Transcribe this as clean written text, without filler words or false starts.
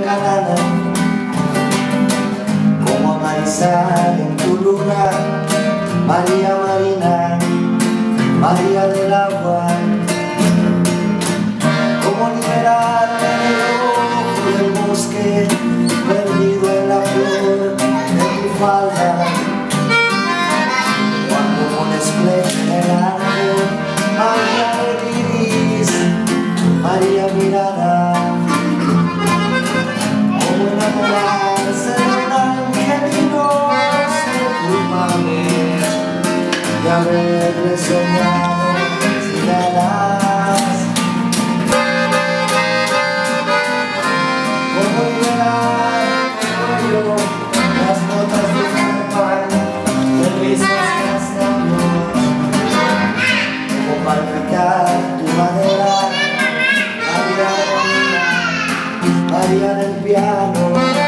canana, como amarizar en tu luna, María Marina, María del agua, como liberarme del ojo del bosque, perdido en la flor de tu falda, cuando con esplendor en el árbol, María del iris, María mirada, como enamorarse de un ángel y no ser culpable de haberle soñado sin alas. Como liberar el cuello, las notas de un pan, de risas que hasta como palpitar tu madera, María del piano.